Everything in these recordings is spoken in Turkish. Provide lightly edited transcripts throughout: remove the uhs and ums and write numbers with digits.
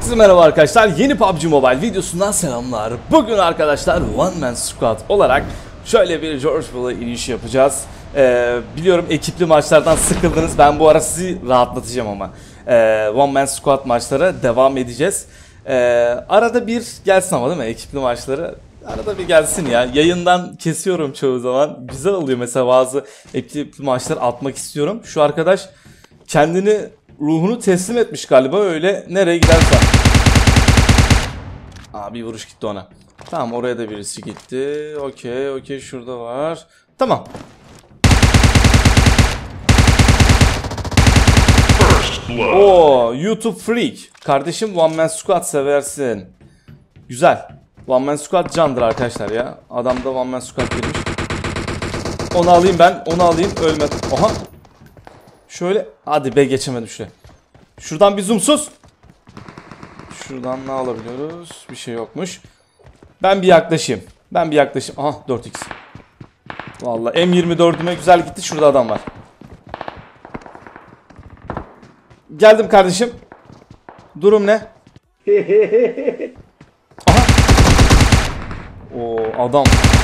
Herkese merhaba arkadaşlar. Yeni PUBG Mobile videosundan selamlar. Bugün arkadaşlar One Man Squad olarak şöyle bir George Bull'a iniş yapacağız. Biliyorum ekipli maçlardan sıkıldınız. Ben bu ara sizi rahatlatacağım ama. One Man Squad maçlara devam edeceğiz. Arada bir gelsin ama değil mi? Ekipli maçları arada bir gelsin ya. Yayından kesiyorum çoğu zaman. Güzel oluyor mesela, bazı ekipli maçlar atmak istiyorum. Şu arkadaş kendini, ruhunu teslim etmiş galiba, öyle nereye gidersen. Bir vuruş gitti ona. Tamam, oraya da birisi gitti. Okey şurada var. Tamam. Oo, YouTube Freak. Kardeşim One Man Squad seversin. Güzel. One Man Squad candır arkadaşlar ya. Adamda One Man Squad girmiş. Onu alayım ben. Onu alayım. Ölmedi. Oha. Şöyle. Hadi be, geçemedim şuraya. Şuradan bir zoomsuz. Şuradan ne alabiliyoruz? Bir şey yokmuş. Ben bir yaklaşayım. Aha 4x. Vallahi M24'üme güzel gitti. Şurada adam var. Geldim kardeşim. Durum ne? Aha. O adam.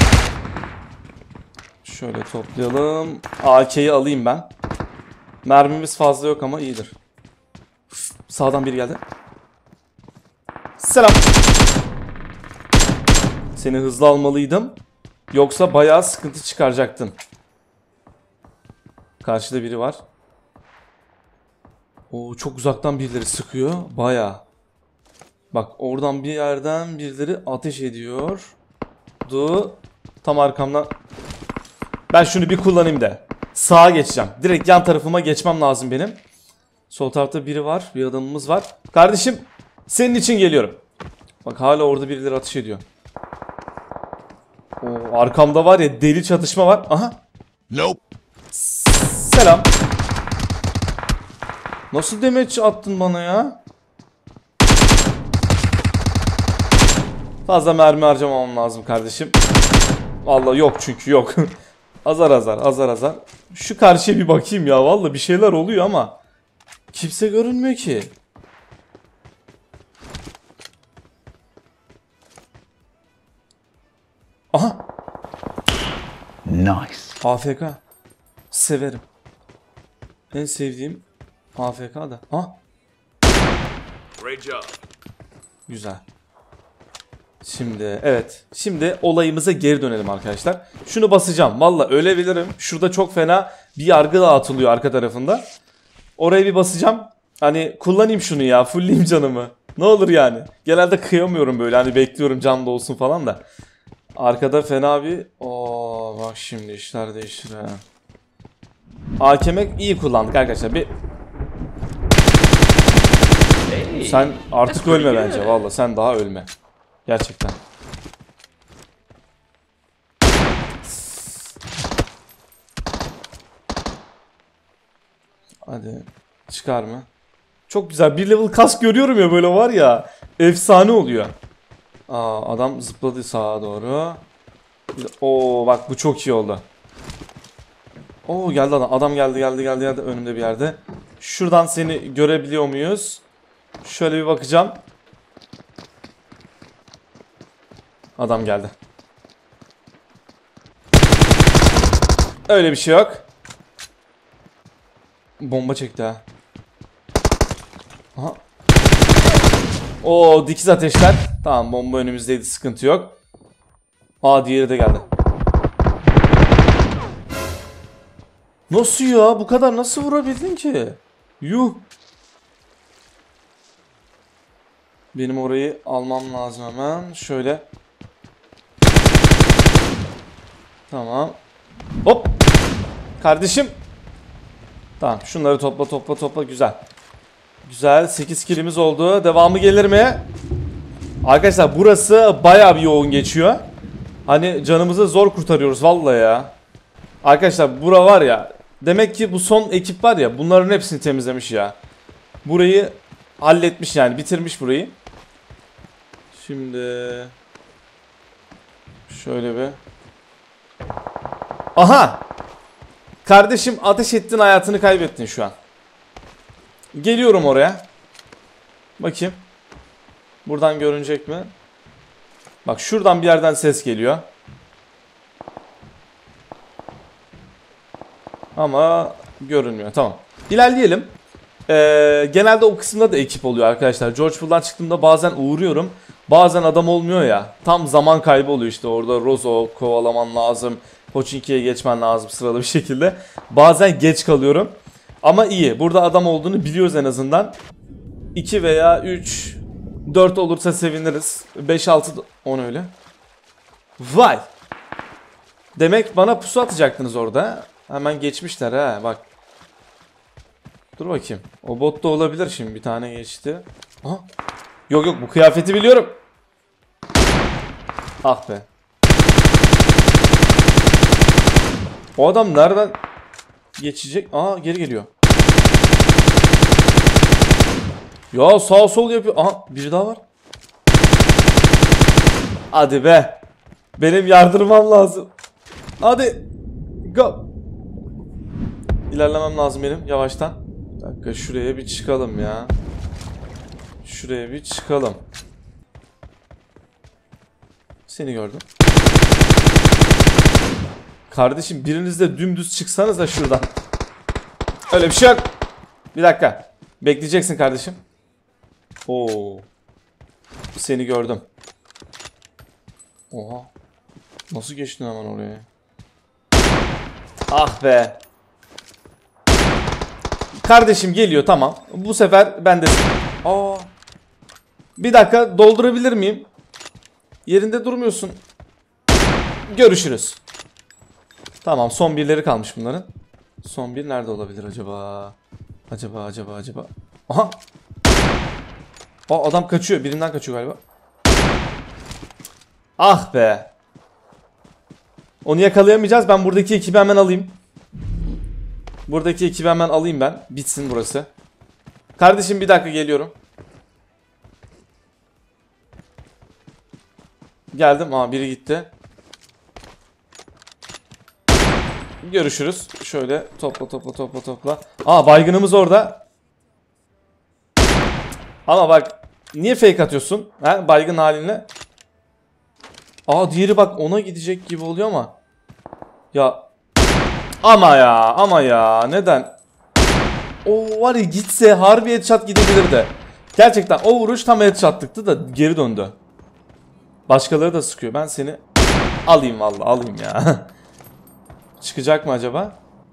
Şöyle toplayalım. AK'yi alayım ben. Mermimiz fazla yok ama iyidir. Sağdan biri geldi. Selam. Seni hızlı almalıydım. Yoksa bayağı sıkıntı çıkaracaktın. Karşıda biri var. Oo, çok uzaktan birileri sıkıyor. Bayağı. Bak, oradan bir yerden birileri ateş ediyor. Tam arkamdan. Ben şunu bir kullanayım da. Sağa geçeceğim. Direkt yan tarafıma geçmem lazım benim. Sol tarafta biri var. Bir adamımız var. Kardeşim, senin için geliyorum. Bak, hala orada birileri ateş ediyor. Oo, arkamda var ya, deli çatışma var. Aha. Nope. Selam. Nasıl damage attın bana ya? Fazla mermi harcamamam lazım kardeşim. Vallahi yok, çünkü yok. azar. Şu karşıya bir bakayım ya. Vallahi bir şeyler oluyor ama kimse görünmüyor ki. Aha. Nice. AFK. Severim. En sevdiğim AFK da. Ha? Great job. Güzel. Şimdi evet. Şimdi olayımıza geri dönelim arkadaşlar. Şunu basacağım. Vallahi ölebilirim. Şurada çok fena bir yargı dağıtılıyor arka tarafında. Oraya bir basacağım. Hani kullanayım şunu ya. Fullleyeyim canımı. Ne olur yani. Genelde kıyamıyorum böyle. Hani bekliyorum can da olsun falan da. Arkada fena bir... Oo, bak şimdi işler değişir ha. AKM iyi kullandık arkadaşlar. Sen artık ölme bence. Vallahi sen daha ölme. Gerçekten. Hadi çıkar mı? Çok güzel. Bir level kask görüyorum ya, böyle var ya. Efsane oluyor. Adam zıpladı sağa doğru. Oo, bak bu çok iyi oldu. Oo, geldi adam. Adam geldi önümde bir yerde. Şuradan seni görebiliyor muyuz? Şöyle bir bakacağım. Adam geldi. Öyle bir şey yok. Bomba çekti ha. Aha. Oo, dikiz ateşler. Tamam, bomba önümüzdeydi, sıkıntı yok. Diğeri de geldi. Nasıl ya? Bu kadar nasıl vurabildin ki? Yuh. Benim orayı almam lazım hemen. Şöyle. Tamam. Hop. Kardeşim. Tamam, şunları topla. Güzel. Güzel. 8 kill'imiz oldu. Devamı gelir mi? Arkadaşlar burası bayağı bir yoğun geçiyor. Hani canımızı zor kurtarıyoruz vallahi ya. Arkadaşlar bura var ya. Demek ki bu son ekip var ya, bunların hepsini temizlemiş ya. Burayı halletmiş yani, bitirmiş burayı. Şimdi şöyle bir. Aha! Kardeşim, ateş ettin, hayatını kaybettin şu an. Geliyorum oraya. Bakayım. Buradan görünecek mi? Bak şuradan bir yerden ses geliyor. Ama görünmüyor. Tamam. İlerleyelim. Genelde o kısımda da ekip oluyor arkadaşlar. George Bull'dan çıktığımda bazen uğruyorum. Bazen adam olmuyor ya. Tam zaman kaybı oluyor işte. Orada Rozo kovalaman lazım. Pochinki'ye geçmen lazım sıralı bir şekilde. Bazen geç kalıyorum. Ama iyi. Burada adam olduğunu biliyoruz en azından. 2 veya 3, 4 olursa seviniriz. 5, 6, 10 öyle. Vay. Demek bana pusu atacaktınız orada. Hemen geçmişler ha bak. Dur bakayım. O bot da olabilir şimdi. Bir tane geçti. Aha. Yok yok bu kıyafeti biliyorum. Ah be. O adam nereden geçecek? Aa geri geliyor. Ya sağ sol yapıyor. Aha biri daha var. Hadi be. Benim yardırmam lazım. Hadi. Go. İlerlemem lazım benim yavaştan. Bir dakika şuraya bir çıkalım ya. Şuraya bir çıkalım. Seni gördüm. Kardeşim biriniz de dümdüz çıksanız da şuradan. Öyle bir şey yok. Bir dakika. Bekleyeceksin kardeşim. Oo. Seni gördüm. Oha. Nasıl geçtin hemen oraya? Ah be. Kardeşim geliyor tamam. Bu sefer ben de... Aa. Bir dakika doldurabilir miyim? Yerinde durmuyorsun. Görüşürüz. Tamam son birleri kalmış bunların. Son bir nerede olabilir acaba? Acaba. Aha. Aa adam kaçıyor. Birinden kaçıyor galiba. Ah be. Onu yakalayamayacağız. Ben buradaki ekibi hemen alayım. Buradaki ekibi hemen alayım ben. Bitsin burası. Kardeşim bir dakika geliyorum. Geldim. Aa biri gitti. Görüşürüz. Şöyle topla. Aa baygınımız orada. Ama bak niye fake atıyorsun? He, baygın haline. Aa diğeri bak ona gidecek gibi oluyor ama. Ya. Ama ya neden? O var ya gitse harbi headshot gidebilirdi. Gerçekten o vuruş tam headshot'lıktı da geri döndü. Başkaları da sıkıyor. Ben seni alayım vallahi alayım ya. Çıkacak mı acaba?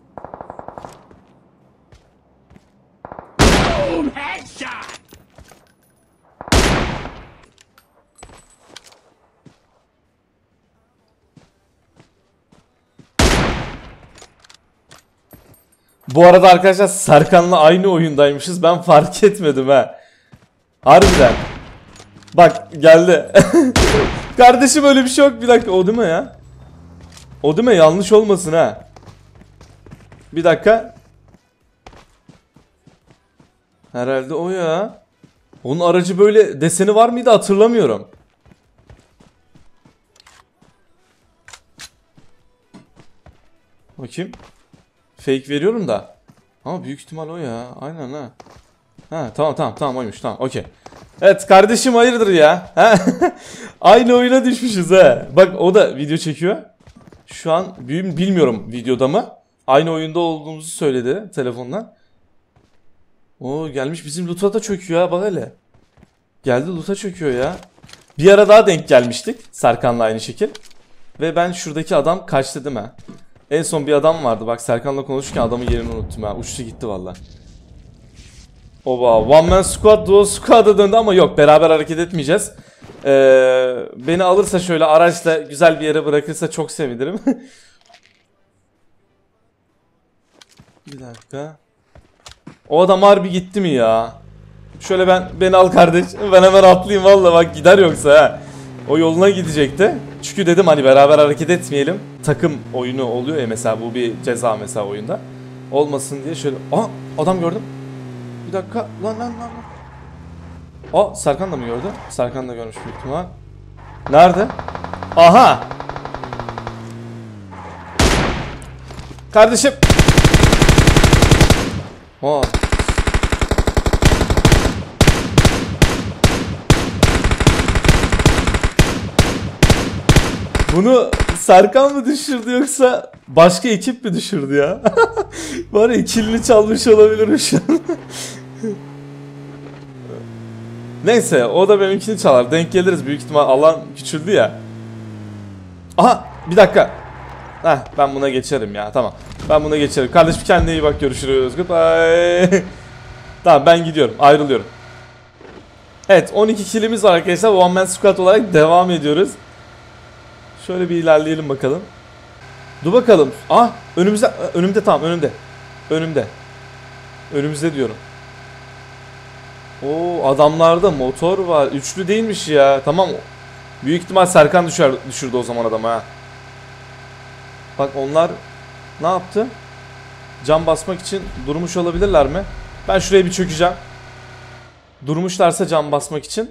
Bu arada arkadaşlar Serkan'la aynı oyundaymışız. Ben fark etmedim ha. Harbiden. Bak geldi. Kardeşim öyle bir şey yok. Bir dakika o değil mi ya? O değil mi? Yanlış olmasın ha. Bir dakika. Herhalde o ya. Onun aracı böyle deseni var mıydı hatırlamıyorum. Bakayım. Fake veriyorum da. Ama büyük ihtimal o ya. Aynen ha. Ha tamam oymuş tamam okey. Evet kardeşim hayırdır ya. Aynı oyuna düşmüşüz ha. Bak o da video çekiyor. Şu an bilmiyorum videoda mı. Aynı oyunda olduğumuzu söyledi telefonla. O gelmiş bizim loot'a da çöküyor ha bak hele. Geldi loot'a çöküyor ya. Bir ara daha denk gelmiştik. Serkan'la aynı şekil. Ve ben şuradaki adam kaçtı değil mi? En son bir adam vardı bak Serkan'la konuşurken adamın yerini unuttum ha. Uçtu gitti valla. Oba one man squad duo squad'a döndü ama yok beraber hareket etmeyeceğiz. Beni alırsa şöyle araçla güzel bir yere bırakırsa çok sevinirim. Bir dakika. O adam harbi gitti mi ya? Şöyle beni al kardeş. Ben hemen atlayayım valla bak gider yoksa ha. O yoluna gidecekti. Çünkü dedim hani beraber hareket etmeyelim. Takım oyunu oluyor ya mesela bu bir ceza mesela oyunda. Olmasın diye şöyle. Aa adam gördüm. Bir dakika lan. Aa Serkan da mı gördü? Serkan da görmüş büyük ihtimal. Nerede? Aha. Kardeşim. Aa. Bunu Serkan mı düşürdü yoksa başka ekip mi düşürdü ya? Var ya kilini çalmış olabilir şu an. Neyse o da benimkini çalar. Denk geliriz büyük ihtimal, alan küçüldü ya. Aha bir dakika. Heh, ben buna geçerim ya, tamam. Ben buna geçerim. Kardeşim kendine iyi bak, görüşürüz. Goodbye. Tamam ben gidiyorum, ayrılıyorum. Evet 12 killimiz var arkadaşlar. One Man Squad olarak devam ediyoruz. Şöyle bir ilerleyelim bakalım. Dur bakalım. Ah önümde tamam, önümde. Önümüzde diyorum. Oo adamlarda motor var. Üçlü değilmiş ya. Tamam. Büyük ihtimal Serkan düşürdü o zaman adamı ha. Bak onlar ne yaptı? Cam basmak için durmuş olabilirler mi? Ben şuraya bir çökeceğim. Durmuşlarsa cam basmak için.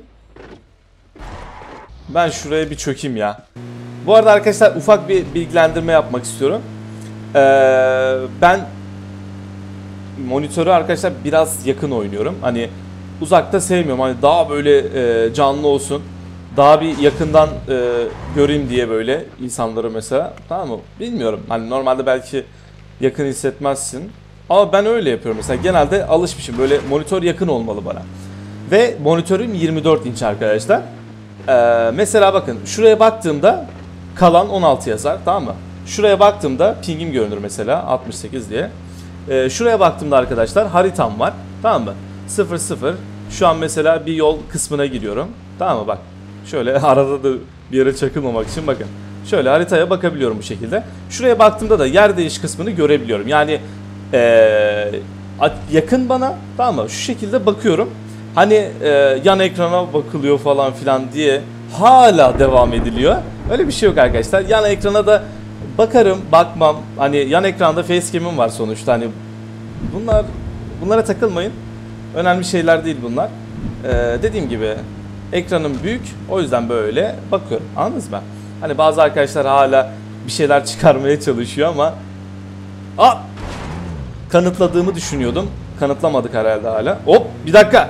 Ben şuraya bir çökeyim ya. Bu arada arkadaşlar ufak bir bilgilendirme yapmak istiyorum. Ben monitörü arkadaşlar biraz yakın oynuyorum. Hani uzakta sevmiyorum. Hani daha böyle canlı olsun. Daha bir yakından göreyim diye böyle insanları mesela. Tamam mı? Bilmiyorum. Hani normalde belki yakın hissetmezsin. Ama ben öyle yapıyorum mesela. Genelde alışmışım. Böyle monitör yakın olmalı bana. Ve monitörüm 24 inç arkadaşlar. Mesela bakın şuraya baktığımda kalan 16 yazar, tamam mı? Şuraya baktığımda pingim görünür mesela 68 diye. Şuraya baktığımda arkadaşlar haritam var, tamam mı? 00. Şu an mesela bir yol kısmına giriyorum, tamam mı? Bak şöyle arada da bir yere çakılmamak için bakın. Şöyle haritaya bakabiliyorum bu şekilde. Şuraya baktığımda da yer değiş kısmını görebiliyorum. Yani yakın bana, tamam mı? Şu şekilde bakıyorum. Hani yan ekrana bakılıyor falan filan diye hala devam ediliyor. Öyle bir şey yok arkadaşlar. Yan ekrana da bakarım, bakmam. Hani yan ekranda facecam'im var sonuçta. Hani bunlara takılmayın. Önemli şeyler değil bunlar. Dediğim gibi ekranım büyük. O yüzden böyle bakıyorum. Anladınız mı? Hani bazı arkadaşlar hala bir şeyler çıkarmaya çalışıyor ama kanıtladığımı düşünüyordum. Kanıtlamadık herhalde hala. Hop bir dakika.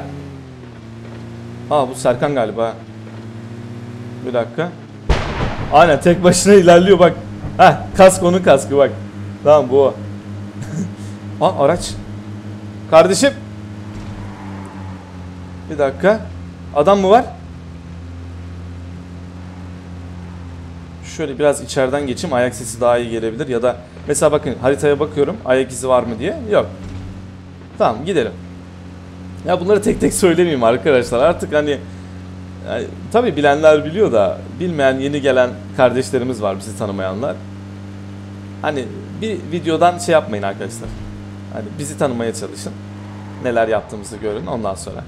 Bu Serkan galiba. Bir dakika. Aynen tek başına ilerliyor bak. Kask onun kaskı bak. Tamam bu o. Araç. Kardeşim. Bir dakika. Adam mı var? Şöyle biraz içeriden geçeyim. Ayak sesi daha iyi gelebilir. Ya da mesela bakın haritaya bakıyorum. Ayak izi var mı diye. Yok. Tamam gidelim. Ya bunları tek tek söylemeyeyim arkadaşlar. Artık hani tabii bilenler biliyor da bilmeyen yeni gelen kardeşlerimiz var, bizi tanımayanlar. Hani bir videodan şey yapmayın arkadaşlar. Hani bizi tanımaya çalışın. Neler yaptığımızı görün ondan sonra.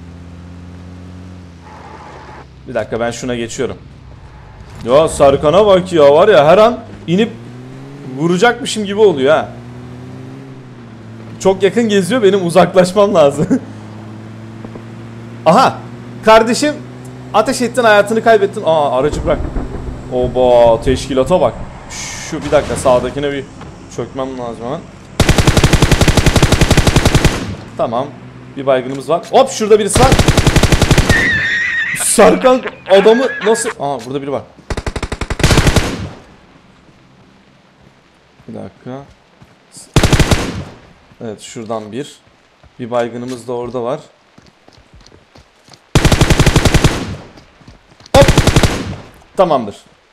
Bir dakika ben şuna geçiyorum. Ya Serkan'a bak ya, var ya her an inip vuracakmışım gibi oluyor ha. Çok yakın geziyor, benim uzaklaşmam lazım. Aha kardeşim, ateş ettin hayatını kaybettin. Aracı bırak. Oba teşkilata bak. Şu bir dakika sağdakine bir çökmem lazım hemen. Tamam bir baygınımız var. Hop şurada birisi var. Serkan adamı nasıl... burada biri var. Bir dakika. Evet şuradan bir baygınımız da orada var. Hop. Tamamdır.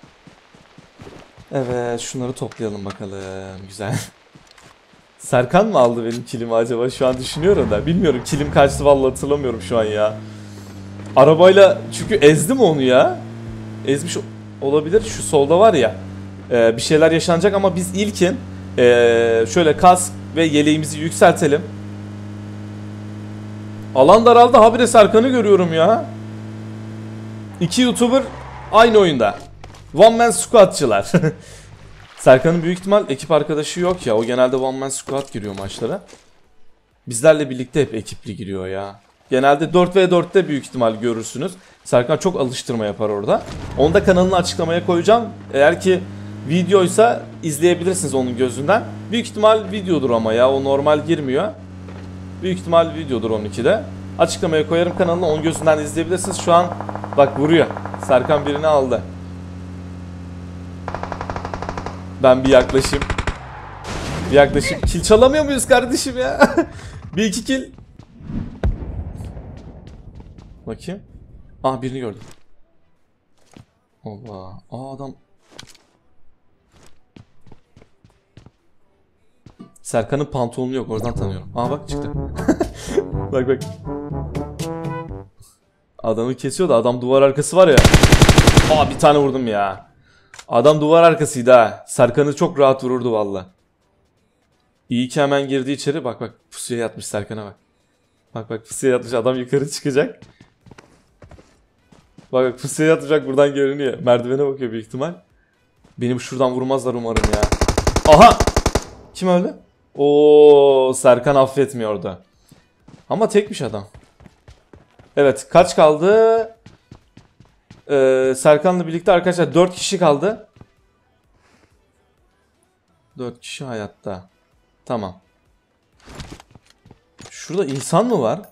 Evet şunları toplayalım bakalım. Güzel. Serkan mı aldı benim kilimi acaba? Şu an düşünüyorum da. Bilmiyorum kilim kaçtı vallahi, hatırlamıyorum şu an ya. Arabayla çünkü ezdim onu ya. Ezmiş olabilir. Şu solda var ya. Bir şeyler yaşanacak ama biz ilkin şöyle kask ve yeleğimizi yükseltelim. Alan daraldı. Habire Serkan'ı görüyorum ya. 2 YouTuber aynı oyunda. One Man Squad'çılar. Serkan'ın büyük ihtimal ekip arkadaşı yok ya. O genelde One Man Squad giriyor maçlara. Bizlerle birlikte hep ekipli giriyor ya. Genelde 4v4'te büyük ihtimal görürsünüz. Serkan çok alıştırma yapar orada. Onu da kanalını açıklamaya koyacağım. Eğer ki videoysa izleyebilirsiniz onun gözünden. Büyük ihtimal videodur ama ya. O normal girmiyor. Büyük ihtimal videodur onunki de. Açıklamaya koyarım kanalını. Onun gözünden izleyebilirsiniz. Şu an bak vuruyor. Serkan birini aldı. Ben bir yaklaşayım. Bir yaklaşayım. Kill çalamıyor muyuz kardeşim ya? Bir iki kill. Bakayım. Ah, birini gördüm. Allah. Adam. Serkan'ın pantolonu yok, oradan tanıyorum. Bak çıktı. Bak. Adamı kesiyor da adam duvar arkası var ya. Bir tane vurdum ya. Adam duvar arkasıydı ha. Serkan'ı çok rahat vururdu valla. İyi ki hemen girdi içeri. Bak pusuya yatmış Serkan'a bak. Bak pusuya yatmış, adam yukarı çıkacak. Bak pusuya yatacak, buradan görünüyor. Merdivene bakıyor büyük ihtimal. Benim şuradan vurmazlar umarım ya. Aha! Kim öldü? Serkan affetmiyordu. Ama tekmiş adam. Evet, kaç kaldı? Serkan'la birlikte arkadaşlar 4 kişi kaldı. 4 kişi hayatta. Tamam. Şurada insan mı var?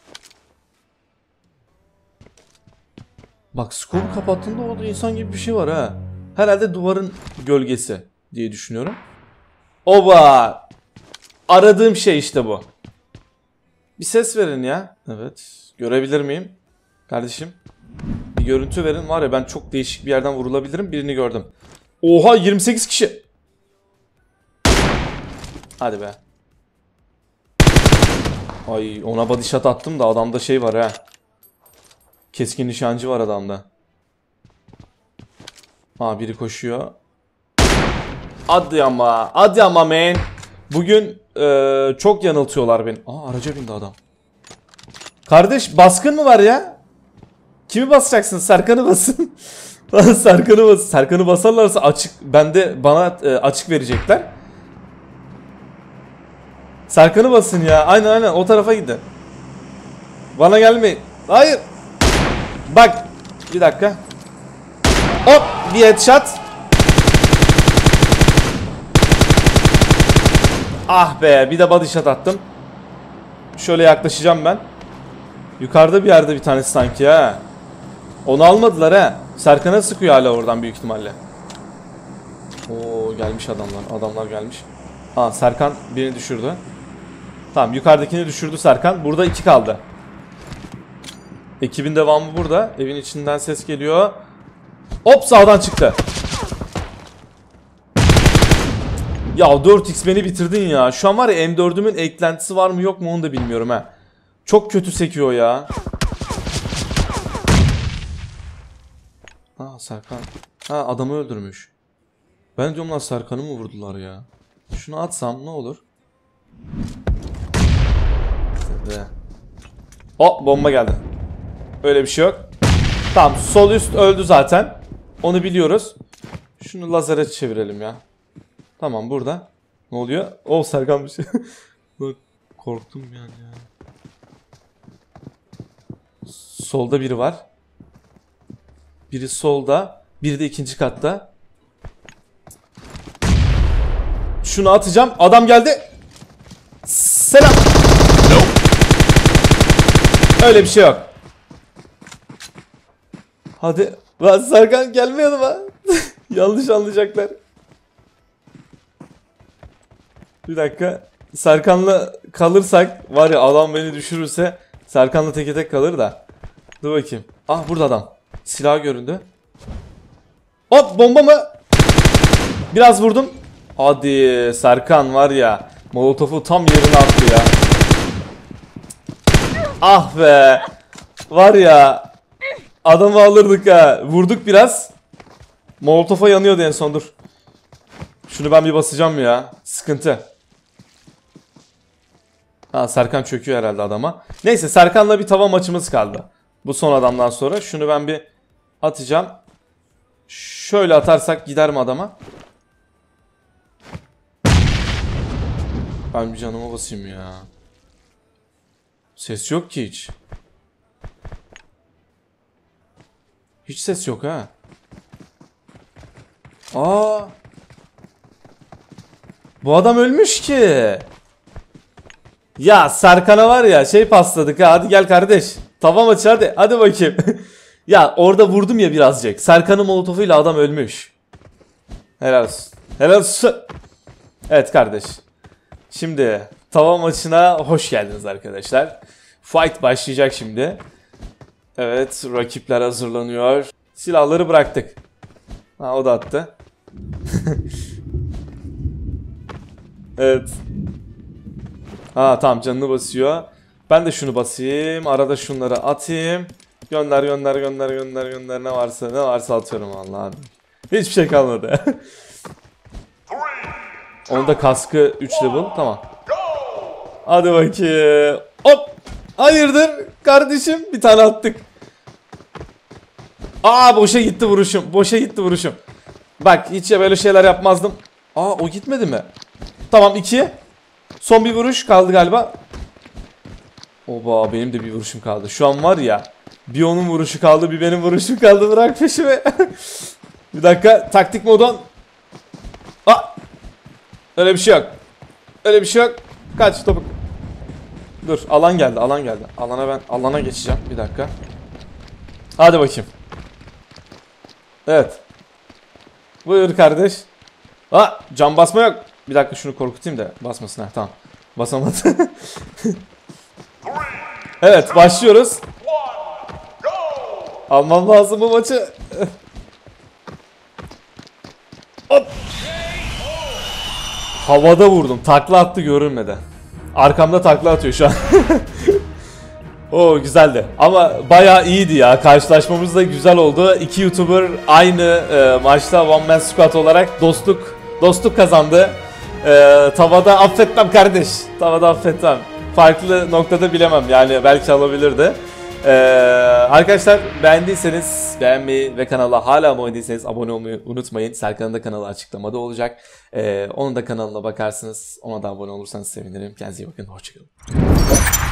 Bak skopu kapattığında orada insan gibi bir şey var ha. Herhalde duvarın gölgesi diye düşünüyorum. Oba! Aradığım şey işte bu. Bir ses verin ya. Evet. Görebilir miyim? Kardeşim. Bir görüntü verin. Var ya, ben çok değişik bir yerden vurulabilirim. Birini gördüm. Oha, 28 kişi. Hadi be. Ay, ona body shot attım da adamda şey var ha. Keskin nişancı var adamda. Biri koşuyor. Hadi ama man. Bugün çok yanıltıyorlar beni. Araca bindi adam. Kardeş, baskın mı var ya? Kimi basacaksın? Serkan'ı basın. Serkan'ı basın. Serkan'ı basarlarsa açık, bana açık verecekler. Serkan'ı basın ya. Aynen o tarafa gidin. Bana gelmeyin. Hayır. Bak. Bir dakika. Hop. Bir headshot. Ah be. Bir de body shot attım. Şöyle yaklaşacağım ben. Yukarıda bir yerde bir tanesi sanki ha. Onu almadılar ha. Serkan'a sıkıyor hala oradan büyük ihtimalle. Gelmiş adamlar. Adamlar gelmiş. Serkan birini düşürdü. Tamam, yukarıdakini düşürdü Serkan. Burada 2 kaldı. Ekibin devamı burada. Evin içinden ses geliyor. Hop, sağdan çıktı. Ya 4x beni bitirdin ya. Şu an var ya, M4'ümün eklentisi var mı yok mu onu da bilmiyorum ha. Çok kötü sekiyor ya. Serkan. Adamı öldürmüş. Ben diyorum lan, Serkan'ı mı vurdular ya? Şunu atsam ne olur? Bomba geldi. Öyle bir şey yok. Tamam, sol üst öldü zaten. Onu biliyoruz. Şunu lazere çevirelim ya. Tamam, burada. Ne oluyor? Serkan bir şey. Korktum yani ya. Solda biri var. Biri solda. Biri de ikinci katta. Şunu atacağım. Adam geldi. Selam. Öyle bir şey yok. Hadi. Lan Serkan gelmiyordu mu? Yanlış anlayacaklar. Bir dakika. Serkan'la kalırsak var ya, adam beni düşürürse Serkan'la teke tek kalır da. Dur bakayım. Burada adam. Silah göründü. Hop, bomba mı? Biraz vurdum. Hadi Serkan var ya, Molotof'u tam yerine attı ya. Ah be. Var ya, adamı alırdık ha. Vurduk biraz. Molotof'a yanıyordu en son, dur. Şunu ben bir basacağım ya. Sıkıntı. Serkan çöküyor herhalde adama. Neyse, Serkan'la bir tava maçımız kaldı. Bu son adamdan sonra. Şunu ben bir atacağım. Şöyle atarsak gider mi adama? Ben bir canıma basayım ya. Ses yok ki hiç. Hiç ses yok ha. Bu adam ölmüş ki. Ya Serkan'a var ya, şey pasladık ha. Hadi gel kardeş. Tava maçı hadi. Hadi bakayım. Ya orada vurdum ya birazcık. Serkan'ın molotofuyla adam ölmüş. Helal olsun. Helal olsun. Evet kardeş. Şimdi tava maçına hoş geldiniz arkadaşlar. Fight başlayacak şimdi. Evet, rakipler hazırlanıyor. Silahları bıraktık. Ha, o da attı. Evet. Ha tamam, canını basıyor. Ben de şunu basayım. Arada şunları atayım. Gönder. Ne varsa atıyorum vallahi. Hiçbir şey kalmadı. Onun da kaskı 3 level. Tamam. Hadi bakayım. Hop. Hayırdır kardeşim? Bir tane attık. Aa, boşa gitti vuruşum. Bak, hiç ya böyle şeyler yapmazdım. Aa, o gitmedi mi? Tamam, 2. Son bir vuruş kaldı galiba. Oba, benim de bir vuruşum kaldı. Şu an var ya, bir onun vuruşu kaldı, bir benim vuruşum kaldı. Bırak peşimi. Bir dakika, taktik modon. Aa! Öyle bir şey yok. Kaç topuk. Dur, alan geldi. Alana geçeceğim. Bir dakika. Hadi bakayım. Evet. Buyur kardeş. Aa, cam basma yok. Bir dakika, şunu korkutayım da basmasın. Tamam. Basamadı. Evet, başlıyoruz. Almam lazım bu maçı. Hop. Havada vurdum. Takla attı, görünmedi. Arkamda takla atıyor şu an. Oo, güzeldi. Ama bayağı iyiydi ya. Karşılaşmamız da güzel oldu. İki YouTuber aynı maçta One Man Squad olarak dostluk kazandı. Tavada affetmem kardeş. Farklı noktada bilemem. Yani belki alabilirdi. Arkadaşlar, beğendiyseniz beğenmeyi ve kanala hala abone değilseniz abone olmayı unutmayın. Serkan'ın da kanalı açıklamada olacak. Onun da kanalına bakarsınız. Ona da abone olursanız sevinirim. Kendinize iyi bakın. Hoşçakalın.